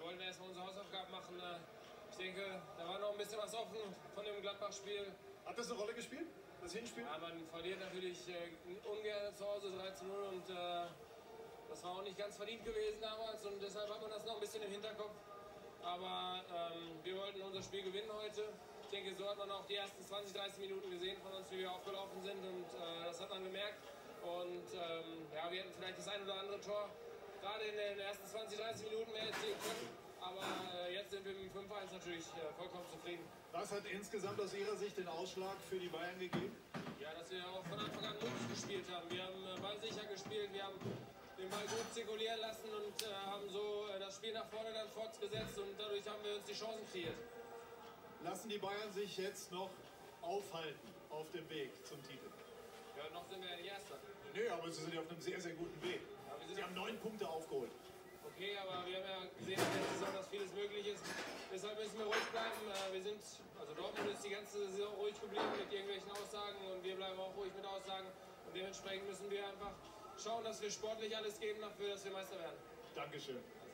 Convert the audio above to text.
wollten erstmal unsere Hausaufgaben machen. Ich denke, da war noch ein bisschen was offen von dem Gladbach-Spiel. Hat das eine Rolle gespielt, das Hinspiel? Ja, man verliert natürlich ungern zu Hause 3:0 und das war auch nicht ganz verdient gewesen damals und deshalb hat man das noch ein bisschen im Hinterkopf. Aber wir wollten unser Spiel gewinnen heute. Ich denke, so hat man auch die ersten 20, 30 Minuten gesehen von uns, wie wir aufgelaufen sind und das hat man gemerkt. Und ja, wir hätten vielleicht das ein oder andere Tor gerade in den ersten 20, 30 Minuten mehr erzielen können. Aber jetzt sind wir mit dem 5:1 natürlich vollkommen zufrieden. Was hat insgesamt aus Ihrer Sicht den Ausschlag für die Bayern gegeben? Ja, dass wir auch von Anfang an mutig gespielt haben. Wir haben ballsicher gespielt, wir haben den Ball gut zirkulieren lassen und haben so das Spiel nach vorne dann fortgesetzt und dadurch haben wir uns die Chancen kreiert. Lassen die Bayern sich jetzt noch aufhalten auf dem Weg zum Titel? Ja, noch sind wir ja nicht Erster. Nö, aber sie sind ja auf einem sehr, sehr guten Weg. Ja, Sie haben 9 Punkte aufgeholt. Okay, aber wir haben ja gesehen in der Saison, dass vieles möglich ist. Deshalb müssen wir ruhig bleiben. Also Dortmund ist die ganze Saison ruhig geblieben mit irgendwelchen Aussagen und wir bleiben auch ruhig mit Aussagen. Und dementsprechend müssen wir einfach schauen, dass wir sportlich alles geben dafür, dass wir Meister werden. Dankeschön.